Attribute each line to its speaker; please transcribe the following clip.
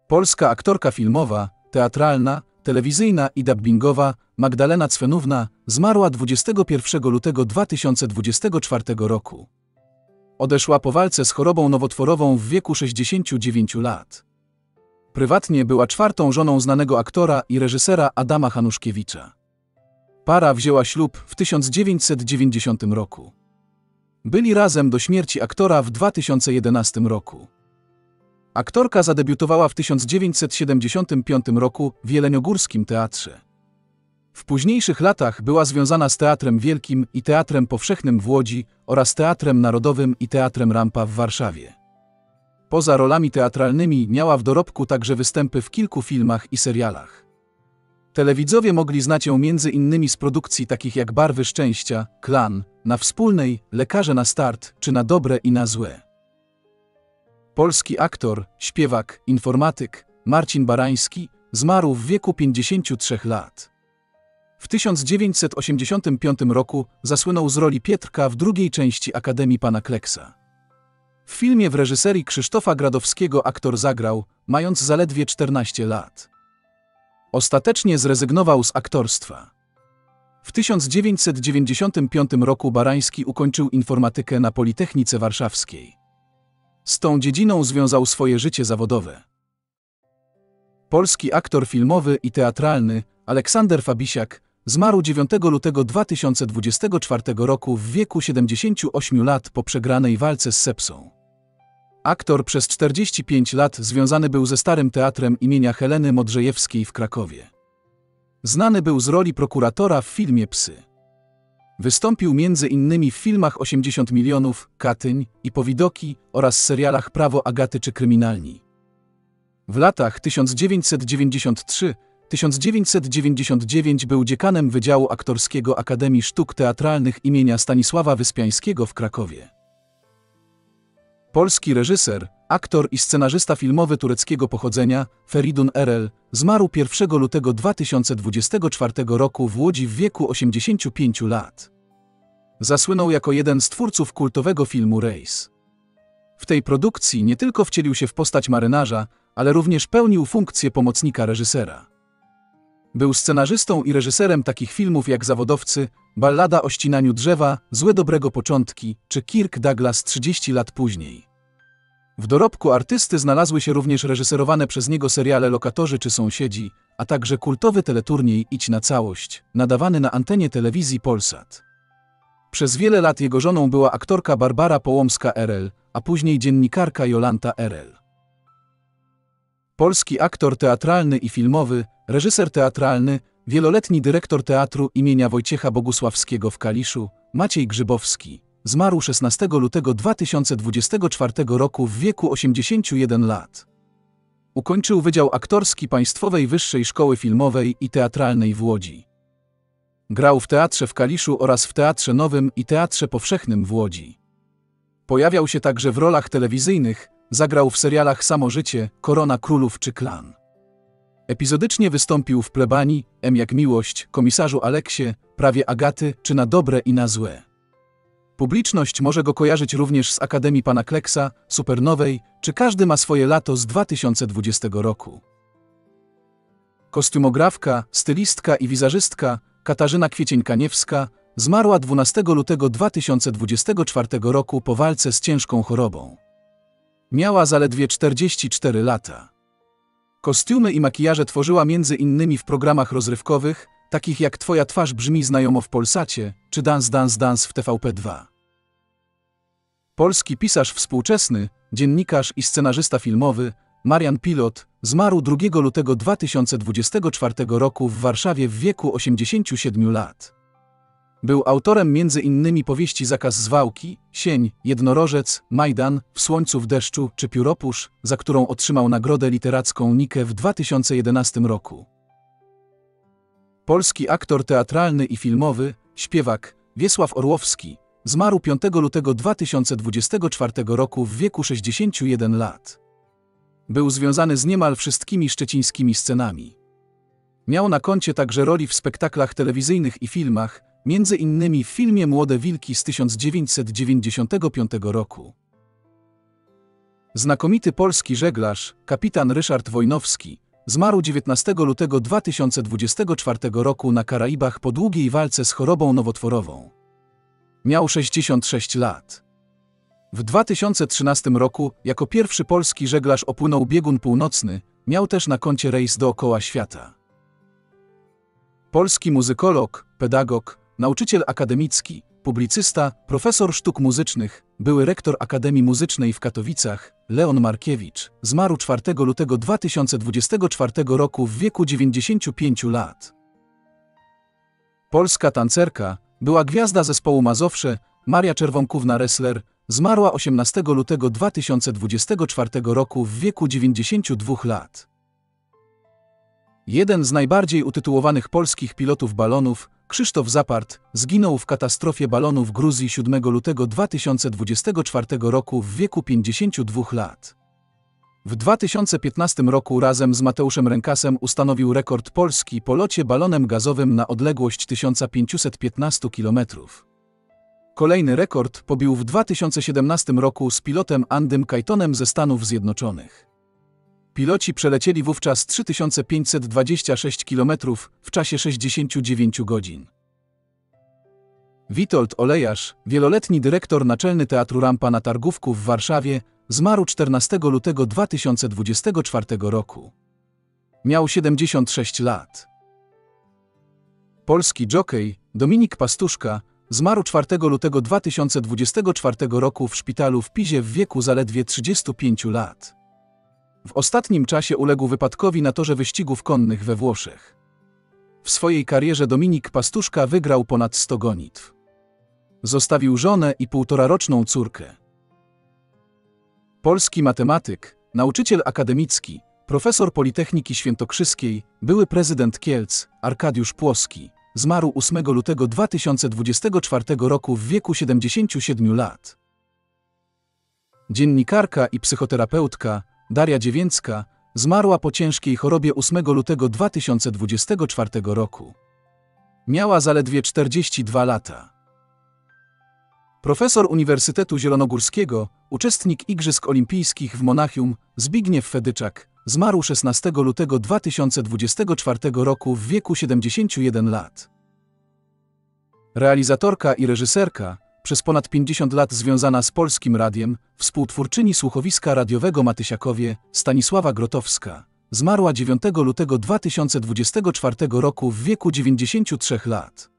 Speaker 1: Polska aktorka filmowa, teatralna, telewizyjna i dubbingowa Magdalena Cwenówna zmarła 21 lutego 2024 roku. Odeszła po walce z chorobą nowotworową w wieku 69 lat. Prywatnie była czwartą żoną znanego aktora i reżysera Adama Hanuszkiewicza. Para wzięła ślub w 1990 roku. Byli razem do śmierci aktora w 2011 roku. Aktorka zadebiutowała w 1975 roku w Jeleniogórskim Teatrze. W późniejszych latach była związana z Teatrem Wielkim i Teatrem Powszechnym w Łodzi oraz Teatrem Narodowym i Teatrem Rampa w Warszawie. Poza rolami teatralnymi miała w dorobku także występy w kilku filmach i serialach. Telewidzowie mogli znać ją m.in. z produkcji takich jak Barwy Szczęścia, Klan, Na Wspólnej, Lekarze na start czy Na dobre i na złe. Polski aktor, śpiewak, informatyk Marcin Barański zmarł w wieku 53 lat. W 1985 roku zasłynął z roli Pietrka w drugiej części Akademii Pana Kleksa. W filmie w reżyserii Krzysztofa Gradowskiego aktor zagrał, mając zaledwie 14 lat. Ostatecznie zrezygnował z aktorstwa. W 1995 roku Barański ukończył informatykę na Politechnice Warszawskiej. Z tą dziedziną związał swoje życie zawodowe. Polski aktor filmowy i teatralny Aleksander Fabisiak zmarł 9 lutego 2024 roku w wieku 78 lat po przegranej walce z sepsą. Aktor przez 45 lat związany był ze Starym Teatrem imienia Heleny Modrzejewskiej w Krakowie. Znany był z roli prokuratora w filmie Psy. Wystąpił m.in. w filmach 80 milionów, Katyń i Powidoki oraz serialach Prawo Agaty czy Kryminalni. W latach 1993–1999 był dziekanem Wydziału Aktorskiego Akademii Sztuk Teatralnych imienia Stanisława Wyspiańskiego w Krakowie. Polski reżyser, aktor i scenarzysta filmowy tureckiego pochodzenia Feridun Erel zmarł 1 lutego 2024 roku w Łodzi w wieku 85 lat. Zasłynął jako jeden z twórców kultowego filmu Rejs. W tej produkcji nie tylko wcielił się w postać marynarza, ale również pełnił funkcję pomocnika reżysera. Był scenarzystą i reżyserem takich filmów jak Zawodowcy, Ballada o ścinaniu drzewa, Złe dobrego początki czy Kirk Douglas 30 lat później. W dorobku artysty znalazły się również reżyserowane przez niego seriale Lokatorzy czy Sąsiedzi, a także kultowy teleturniej Idź na całość, nadawany na antenie telewizji Polsat. Przez wiele lat jego żoną była aktorka Barbara Połomska-Erel, a później dziennikarka Jolanta Erel. Polski aktor teatralny i filmowy, reżyser teatralny, wieloletni dyrektor teatru imienia Wojciecha Bogusławskiego w Kaliszu, Maciej Grzybowski, zmarł 16 lutego 2024 roku w wieku 81 lat. Ukończył Wydział Aktorski Państwowej Wyższej Szkoły Filmowej i Teatralnej w Łodzi. Grał w Teatrze w Kaliszu oraz w Teatrze Nowym i Teatrze Powszechnym w Łodzi. Pojawiał się także w rolach telewizyjnych, zagrał w serialach Samo życie, Korona Królów czy Klan. Epizodycznie wystąpił w Plebanii, M jak miłość, Komisarzu Aleksie, Prawie Agaty czy Na dobre i na złe. Publiczność może go kojarzyć również z Akademii Pana Kleksa, Supernowej czy Każdy ma swoje lato z 2020 roku. Kostiumografka, stylistka i wizerzystka Katarzyna Kwiecień-Kaniewska zmarła 12 lutego 2024 roku po walce z ciężką chorobą. Miała zaledwie 44 lata. Kostiumy i makijaże tworzyła m.in. w programach rozrywkowych, takich jak Twoja twarz brzmi znajomo w Polsacie, czy Dance Dance Dance w TVP2. Polski pisarz współczesny, dziennikarz i scenarzysta filmowy Marian Pilot zmarł 2 lutego 2024 roku w Warszawie w wieku 87 lat. Był autorem m.in. powieści Zakaz zwałki, Sień, Jednorożec, Majdan, W słońcu w deszczu czy Pióropusz, za którą otrzymał nagrodę literacką Nikę w 2011 roku. Polski aktor teatralny i filmowy, śpiewak Wiesław Orłowski zmarł 5 lutego 2024 roku w wieku 61 lat. Był związany z niemal wszystkimi szczecińskimi scenami. Miał na koncie także roli w spektaklach telewizyjnych i filmach, między innymi w filmie Młode wilki z 1995 roku. Znakomity polski żeglarz, kapitan Ryszard Wojnowski, zmarł 19 lutego 2024 roku na Karaibach po długiej walce z chorobą nowotworową. Miał 66 lat. W 2013 roku jako pierwszy polski żeglarz opłynął biegun północny, miał też na koncie rejs dookoła świata. Polski muzykolog, pedagog, nauczyciel akademicki, publicysta, profesor sztuk muzycznych, były rektor Akademii Muzycznej w Katowicach, Leon Markiewicz, zmarł 4 lutego 2024 roku w wieku 95 lat. Polska tancerka, była gwiazda zespołu Mazowsze, Maria Czerwonkówna-Ressler, zmarła 18 lutego 2024 roku w wieku 92 lat. Jeden z najbardziej utytułowanych polskich pilotów balonów, Krzysztof Zapart, zginął w katastrofie balonu w Gruzji 7 lutego 2024 roku w wieku 52 lat. W 2015 roku razem z Mateuszem Rękasem ustanowił rekord Polski po locie balonem gazowym na odległość 1515 km. Kolejny rekord pobił w 2017 roku z pilotem Andym Kajtonem ze Stanów Zjednoczonych. Piloci przelecieli wówczas 3526 km w czasie 69 godzin. Witold Olejarz, wieloletni dyrektor naczelny Teatru Rampa na Targówku w Warszawie, zmarł 14 lutego 2024 roku. Miał 76 lat. Polski dżokej Dominik Pastuszka zmarł 4 lutego 2024 roku w szpitalu w Pizie w wieku zaledwie 35 lat. W ostatnim czasie uległ wypadkowi na torze wyścigów konnych we Włoszech. W swojej karierze Dominik Pastuszka wygrał ponad 100 gonitw. Zostawił żonę i półtoraroczną córkę. Polski matematyk, nauczyciel akademicki, profesor Politechniki Świętokrzyskiej, były prezydent Kielc, Arkadiusz Płoski, zmarł 8 lutego 2024 roku w wieku 77 lat. Dziennikarka i psychoterapeutka Daria Dziewięcka zmarła po ciężkiej chorobie 8 lutego 2024 roku. Miała zaledwie 42 lata. Profesor Uniwersytetu Zielonogórskiego, uczestnik Igrzysk Olimpijskich w Monachium, Zbigniew Fedyczak, zmarł 16 lutego 2024 roku w wieku 71 lat. Realizatorka i reżyserka, przez ponad 50 lat związana z Polskim Radiem, współtwórczyni słuchowiska radiowego Matysiakowie, Stanisława Grotowska, zmarła 9 lutego 2024 roku w wieku 93 lat.